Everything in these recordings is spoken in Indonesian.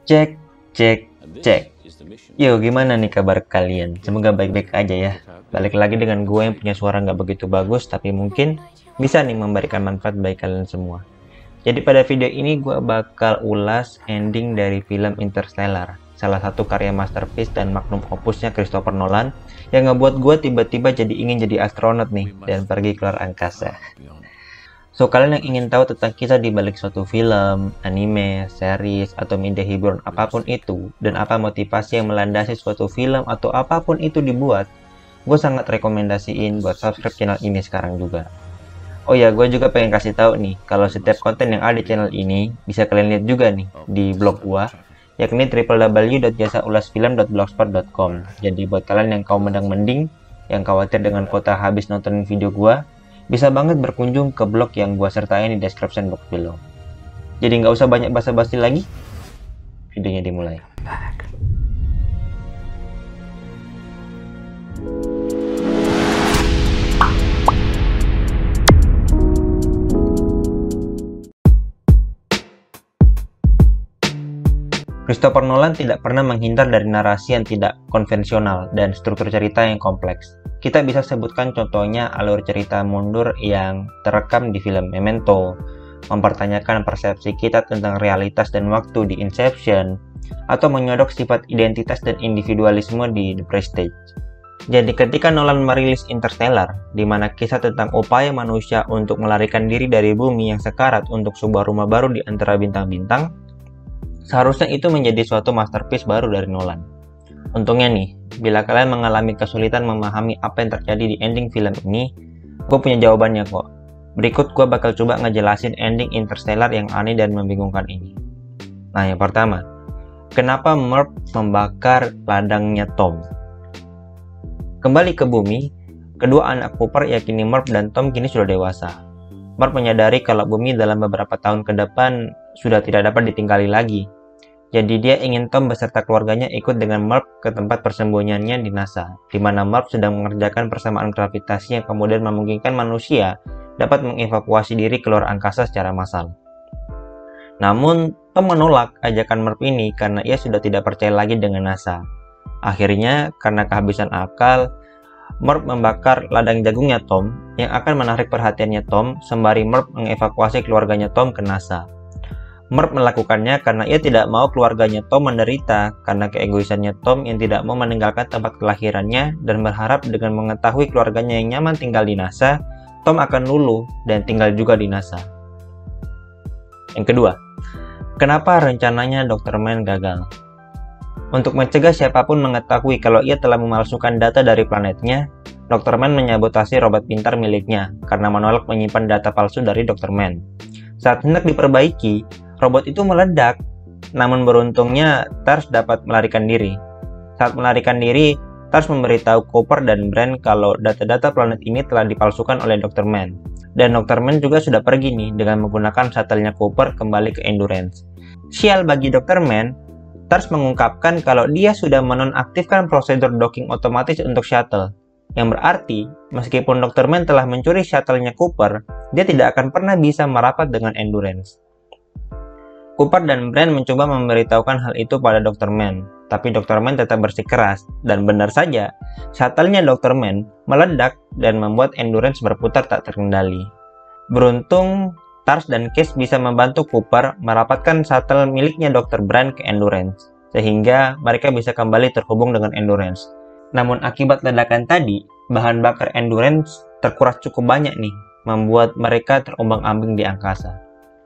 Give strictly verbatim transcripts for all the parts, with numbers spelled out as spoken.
Cek, cek, cek. Yo, gimana nih kabar kalian? Semoga baik-baik aja ya. Balik lagi dengan gue yang punya suara nggak begitu bagus, tapi mungkin bisa nih memberikan manfaat bagi kalian semua. Jadi pada video ini gue bakal ulas ending dari film Interstellar, salah satu karya masterpiece dan magnum opusnya Christopher Nolan, yang ngebuat gue tiba-tiba jadi ingin jadi astronot nih, dan pergi keluar angkasa. So, kalian yang ingin tahu tentang kisah di balik suatu film, anime, series, atau media hiburan apapun itu, dan apa motivasi yang melandasi suatu film atau apapun itu dibuat, gue sangat rekomendasiin buat subscribe channel ini sekarang juga. Oh ya, gue juga pengen kasih tahu nih, kalau setiap konten yang ada di channel ini, bisa kalian lihat juga nih, di blog gue, yakni w w w dot jasa ulas film dot blogspot dot com. Jadi buat kalian yang kaum mendang-mending, yang khawatir dengan kuota habis nonton video gue, bisa banget berkunjung ke blog yang gua sertain di description box below. Jadi nggak usah banyak basa-basi lagi, videonya dimulai. Christopher Nolan tidak pernah menghindar dari narasi yang tidak konvensional dan struktur cerita yang kompleks. Kita bisa sebutkan contohnya alur cerita mundur yang terekam di film Memento, mempertanyakan persepsi kita tentang realitas dan waktu di Inception, atau menyodok sifat identitas dan individualisme di The Prestige. Jadi ketika Nolan merilis Interstellar, di mana kisah tentang upaya manusia untuk melarikan diri dari bumi yang sekarat untuk sebuah rumah baru di antara bintang-bintang, seharusnya itu menjadi suatu masterpiece baru dari Nolan. Untungnya nih, bila kalian mengalami kesulitan memahami apa yang terjadi di ending film ini, gue punya jawabannya kok. Berikut gue bakal coba ngejelasin ending Interstellar yang aneh dan membingungkan ini. Nah, yang pertama, kenapa Murph membakar ladangnya Tom? Kembali ke bumi, kedua anak Cooper yakini Murph dan Tom kini sudah dewasa. Murph menyadari kalau bumi dalam beberapa tahun ke depan sudah tidak dapat ditinggali lagi. Jadi dia ingin Tom beserta keluarganya ikut dengan Murph ke tempat persembunyiannya di NASA, di mana Murph sedang mengerjakan persamaan gravitasi yang kemudian memungkinkan manusia dapat mengevakuasi diri keluar angkasa secara massal. Namun, Tom menolak ajakan Murph ini karena ia sudah tidak percaya lagi dengan NASA. Akhirnya, karena kehabisan akal, Murph membakar ladang jagungnya Tom yang akan menarik perhatiannya Tom sembari Murph mengevakuasi keluarganya Tom ke NASA. Murph melakukannya karena ia tidak mau keluarganya Tom menderita karena keegoisannya Tom yang tidak mau meninggalkan tempat kelahirannya dan berharap dengan mengetahui keluarganya yang nyaman tinggal di NASA, Tom akan luluh dan tinggal juga di NASA. Yang kedua, kenapa rencananya dokter Mann gagal? Untuk mencegah siapapun mengetahui kalau ia telah memalsukan data dari planetnya, dokter Mann menyabotasi robot pintar miliknya karena menolak menyimpan data palsu dari dokter Mann. Saat hendak diperbaiki, robot itu meledak, namun beruntungnya Tars dapat melarikan diri. Saat melarikan diri, Tars memberitahu Cooper dan Brand kalau data-data planet ini telah dipalsukan oleh dokter Mann. Dan dokter Mann juga sudah pergi nih dengan menggunakan shuttle-nya Cooper kembali ke Endurance. Sial bagi dokter Mann, Tars mengungkapkan kalau dia sudah menonaktifkan prosedur docking otomatis untuk shuttle. Yang berarti, meskipun dokter Mann telah mencuri shuttle-nya Cooper, dia tidak akan pernah bisa merapat dengan Endurance. Cooper dan Brand mencoba memberitahukan hal itu pada dokter Mann, tapi dokter Mann tetap bersikeras, dan benar saja, shuttle-nya dokter Mann meledak dan membuat Endurance berputar tak terkendali. Beruntung, Tars dan Case bisa membantu Cooper merapatkan shuttle miliknya dokter Brand ke Endurance, sehingga mereka bisa kembali terhubung dengan Endurance. Namun akibat ledakan tadi, bahan bakar Endurance terkuras cukup banyak nih, membuat mereka terombang-ambing di angkasa.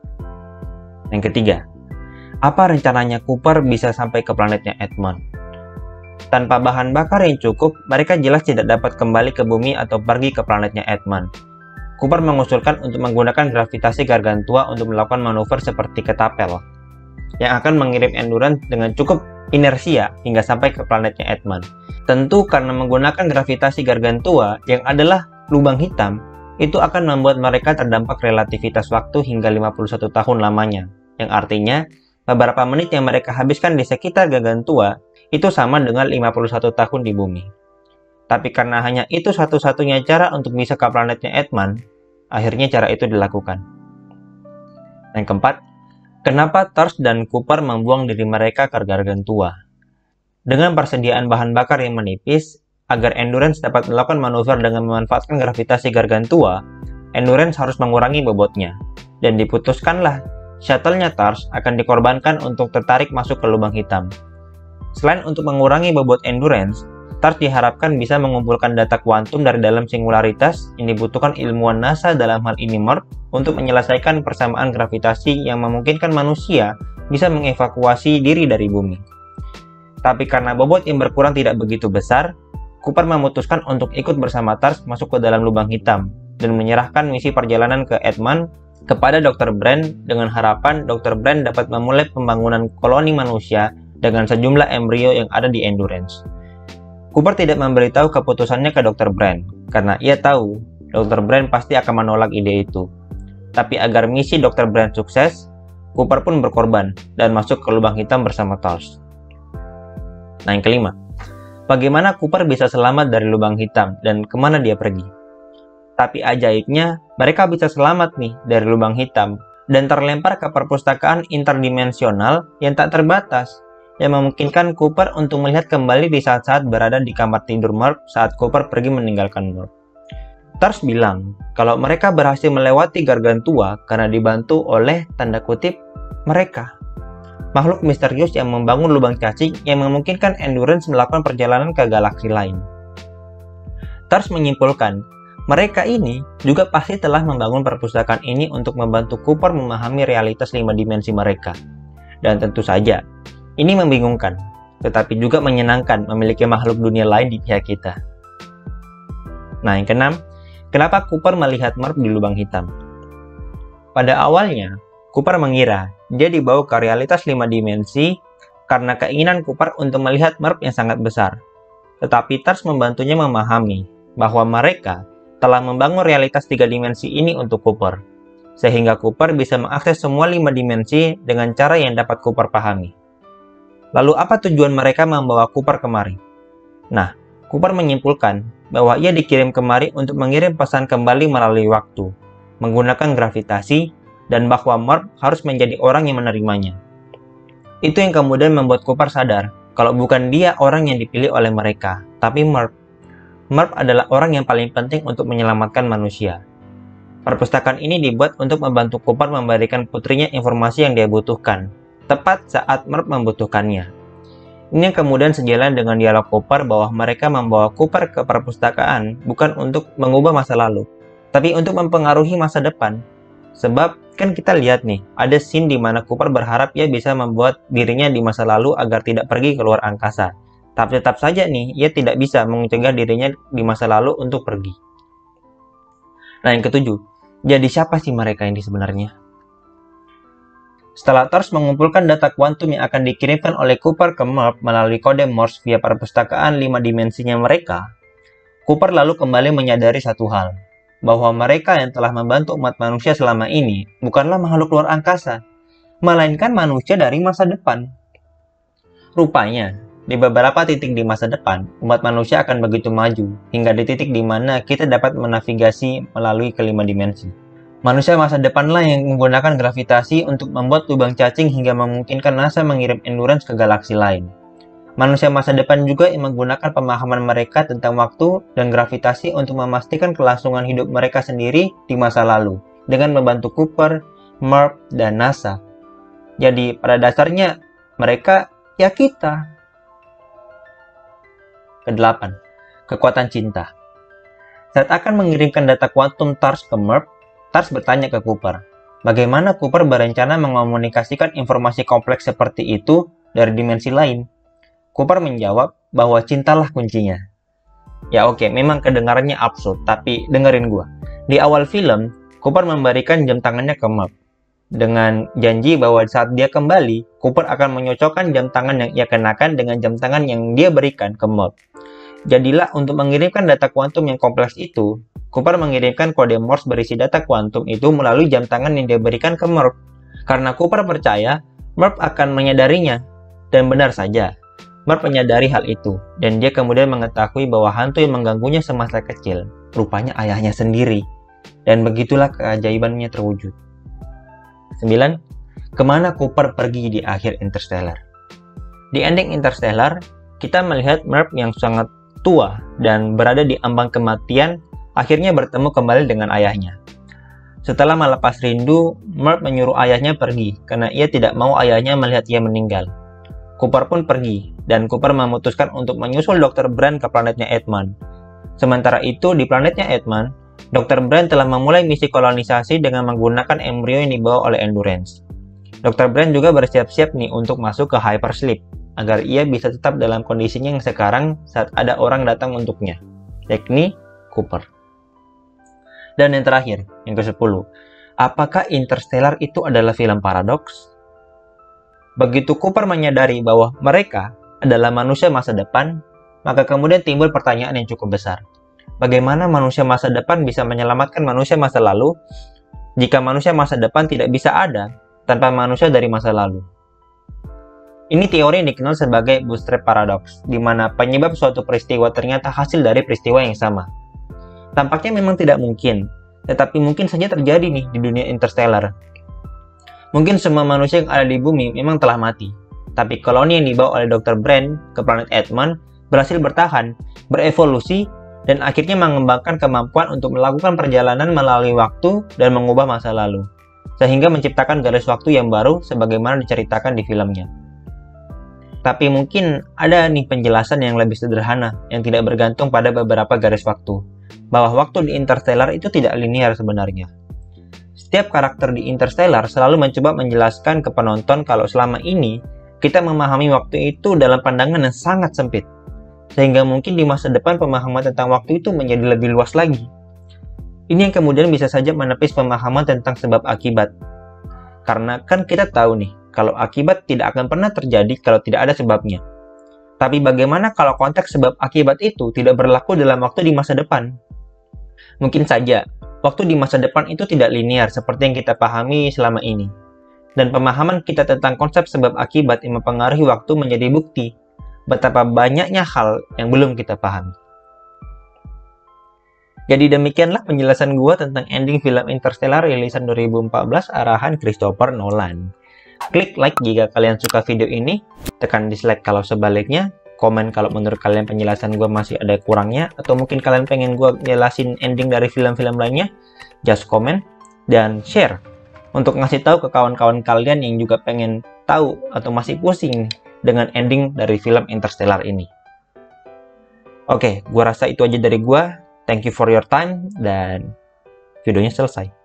Yang ketiga, apa rencananya Cooper bisa sampai ke planetnya Edmond? Tanpa bahan bakar yang cukup, mereka jelas tidak dapat kembali ke bumi atau pergi ke planetnya Edmond. Cooper mengusulkan untuk menggunakan gravitasi Gargantua untuk melakukan manuver seperti ketapel, yang akan mengirim Endurance dengan cukup inersia hingga sampai ke planetnya Edmond. Tentu karena menggunakan gravitasi Gargantua yang adalah lubang hitam, itu akan membuat mereka terdampak relativitas waktu hingga lima puluh satu tahun lamanya, yang artinya beberapa menit yang mereka habiskan di sekitar Gargantua itu sama dengan lima puluh satu tahun di bumi. Tapi karena hanya itu satu-satunya cara untuk bisa ke planetnya Edmond, akhirnya cara itu dilakukan. Yang keempat, Kenapa Tars dan Cooper membuang diri mereka ke gargantua? Dengan persediaan bahan bakar yang menipis, agar Endurance dapat melakukan manuver dengan memanfaatkan gravitasi gargantua, Endurance harus mengurangi bobotnya. Dan diputuskanlah, shuttle-nya Tars akan dikorbankan untuk tertarik masuk ke lubang hitam. Selain untuk mengurangi bobot Endurance, Tars diharapkan bisa mengumpulkan data kuantum dari dalam singularitas yang dibutuhkan ilmuwan NASA, dalam hal ini MERP, untuk menyelesaikan persamaan gravitasi yang memungkinkan manusia bisa mengevakuasi diri dari bumi. Tapi karena bobot yang berkurang tidak begitu besar, Cooper memutuskan untuk ikut bersama Tars masuk ke dalam lubang hitam dan menyerahkan misi perjalanan ke Edman kepada dokter Brand dengan harapan dokter Brand dapat memulai pembangunan koloni manusia dengan sejumlah embrio yang ada di Endurance. Cooper tidak memberitahu keputusannya ke dokter Brand karena ia tahu dokter Brand pasti akan menolak ide itu. Tapi agar misi dokter Brand sukses, Cooper pun berkorban dan masuk ke lubang hitam bersama Tars. Nah, yang kelima, bagaimana Cooper bisa selamat dari lubang hitam dan kemana dia pergi? Tapi ajaibnya, mereka bisa selamat nih dari lubang hitam dan terlempar ke perpustakaan interdimensional yang tak terbatas, yang memungkinkan Cooper untuk melihat kembali di saat-saat berada di kamar tidur MERP saat Cooper pergi meninggalkan MERP. Tars bilang kalau mereka berhasil melewati gargantua karena dibantu oleh tanda kutip mereka, makhluk misterius yang membangun lubang cacing yang memungkinkan Endurance melakukan perjalanan ke galaksi lain. Tars menyimpulkan, mereka ini juga pasti telah membangun perpustakaan ini untuk membantu Cooper memahami realitas lima dimensi mereka. Dan tentu saja, ini membingungkan, tetapi juga menyenangkan memiliki makhluk dunia lain di pihak kita. Nah, yang keenam, kenapa Cooper melihat MERP di lubang hitam? Pada awalnya, Cooper mengira dia dibawa ke realitas lima dimensi karena keinginan Cooper untuk melihat MERP yang sangat besar. Tetapi Tars membantunya memahami bahwa mereka telah membangun realitas tiga dimensi ini untuk Cooper, sehingga Cooper bisa mengakses semua lima dimensi dengan cara yang dapat Cooper pahami. Lalu apa tujuan mereka membawa Cooper kemari? Nah, Cooper menyimpulkan bahwa ia dikirim kemari untuk mengirim pesan kembali melalui waktu, menggunakan gravitasi, dan bahwa MERP harus menjadi orang yang menerimanya. Itu yang kemudian membuat Cooper sadar kalau bukan dia orang yang dipilih oleh mereka, tapi MERP. MERP adalah orang yang paling penting untuk menyelamatkan manusia. Perpustakaan ini dibuat untuk membantu Cooper memberikan putrinya informasi yang dia butuhkan, tepat saat MERP membutuhkannya. Ini yang kemudian sejalan dengan dialog Cooper bahwa mereka membawa Cooper ke perpustakaan bukan untuk mengubah masa lalu, tapi untuk mempengaruhi masa depan. Sebab kan kita lihat nih, ada scene di mana Cooper berharap ia bisa membuat dirinya di masa lalu agar tidak pergi ke luar angkasa. Tapi tetap saja nih, ia tidak bisa mencegah dirinya di masa lalu untuk pergi. Nah, yang ketujuh, jadi siapa sih mereka ini sebenarnya? Setelah Tars mengumpulkan data kuantum yang akan dikirimkan oleh Cooper ke MERP melalui kode Morse via perpustakaan lima dimensinya mereka, Cooper lalu kembali menyadari satu hal, bahwa mereka yang telah membantu umat manusia selama ini bukanlah makhluk luar angkasa, melainkan manusia dari masa depan. Rupanya, di beberapa titik di masa depan, umat manusia akan begitu maju, hingga di titik di mana kita dapat menavigasi melalui kelima dimensi. Manusia masa depanlah yang menggunakan gravitasi untuk membuat lubang cacing hingga memungkinkan NASA mengirim Endurance ke galaksi lain. Manusia masa depan juga yang menggunakan pemahaman mereka tentang waktu dan gravitasi untuk memastikan kelangsungan hidup mereka sendiri di masa lalu, dengan membantu Cooper, MERP, dan NASA. Jadi pada dasarnya, mereka ya kita. Kedelapan, kekuatan cinta. Saat akan mengirimkan data kuantum Tars ke MERP, Tars bertanya ke Cooper, bagaimana Cooper berencana mengomunikasikan informasi kompleks seperti itu dari dimensi lain? Cooper menjawab bahwa cintalah kuncinya. Ya oke, memang kedengarannya absurd, tapi dengerin gua. Di awal film, Cooper memberikan jam tangannya ke MERP, dengan janji bahwa saat dia kembali, Cooper akan menyocokkan jam tangan yang ia kenakan dengan jam tangan yang dia berikan ke MERP. Jadilah untuk mengirimkan data kuantum yang kompleks itu, Cooper mengirimkan kode Morse berisi data kuantum itu melalui jam tangan yang dia berikan ke MERP. Karena Cooper percaya MERP akan menyadarinya. Dan benar saja, MERP menyadari hal itu, dan dia kemudian mengetahui bahwa hantu yang mengganggunya semasa kecil, rupanya ayahnya sendiri. Dan begitulah keajaibannya terwujud. sembilan. kemana Cooper pergi di akhir Interstellar. Di ending Interstellar, kita melihat Murph yang sangat tua dan berada di ambang kematian akhirnya bertemu kembali dengan ayahnya. Setelah melepas rindu, Murph menyuruh ayahnya pergi karena ia tidak mau ayahnya melihat ia meninggal. Cooper pun pergi, dan Cooper memutuskan untuk menyusul dokter Brand ke planetnya Edmund. Sementara itu, di planetnya Edmund, dokter Brand telah memulai misi kolonisasi dengan menggunakan embrio yang dibawa oleh Endurance. dokter Brand juga bersiap-siap nih untuk masuk ke hypersleep, agar ia bisa tetap dalam kondisinya yang sekarang saat ada orang datang untuknya, yakni Cooper. Dan yang terakhir, yang kesepuluh, apakah Interstellar itu adalah film paradoks? Begitu Cooper menyadari bahwa mereka adalah manusia masa depan, maka kemudian timbul pertanyaan yang cukup besar. Bagaimana manusia masa depan bisa menyelamatkan manusia masa lalu jika manusia masa depan tidak bisa ada tanpa manusia dari masa lalu? Ini teori yang dikenal sebagai bootstrap paradox, di mana penyebab suatu peristiwa ternyata hasil dari peristiwa yang sama. Tampaknya memang tidak mungkin, tetapi mungkin saja terjadi nih di dunia Interstellar. Mungkin semua manusia yang ada di bumi memang telah mati, tapi koloni yang dibawa oleh dokter Brand ke planet Edmund berhasil bertahan, berevolusi, dan akhirnya mengembangkan kemampuan untuk melakukan perjalanan melalui waktu dan mengubah masa lalu, sehingga menciptakan garis waktu yang baru sebagaimana diceritakan di filmnya. Tapi mungkin ada nih penjelasan yang lebih sederhana yang tidak bergantung pada beberapa garis waktu, bahwa waktu di Interstellar itu tidak linear sebenarnya. Setiap karakter di Interstellar selalu mencoba menjelaskan ke penonton kalau selama ini kita memahami waktu itu dalam pandangan yang sangat sempit, sehingga mungkin di masa depan pemahaman tentang waktu itu menjadi lebih luas lagi. Ini yang kemudian bisa saja menepis pemahaman tentang sebab akibat. Karena kan kita tahu nih, kalau akibat tidak akan pernah terjadi kalau tidak ada sebabnya. Tapi bagaimana kalau konteks sebab akibat itu tidak berlaku dalam waktu di masa depan? Mungkin saja, waktu di masa depan itu tidak linear seperti yang kita pahami selama ini. Dan pemahaman kita tentang konsep sebab akibat yang mempengaruhi waktu menjadi bukti betapa banyaknya hal yang belum kita pahami. Jadi demikianlah penjelasan gua tentang ending film Interstellar rilisan dua ribu empat belas arahan Christopher Nolan. Klik like jika kalian suka video ini, tekan dislike kalau sebaliknya, komen kalau menurut kalian penjelasan gua masih ada kurangnya, atau mungkin kalian pengen gua jelasin ending dari film-film lainnya, just komen, dan share untuk ngasih tahu ke kawan-kawan kalian yang juga pengen tahu atau masih pusing dengan ending dari film Interstellar ini. Oke, gua rasa itu aja dari gua. Thank you for your time, dan videonya selesai.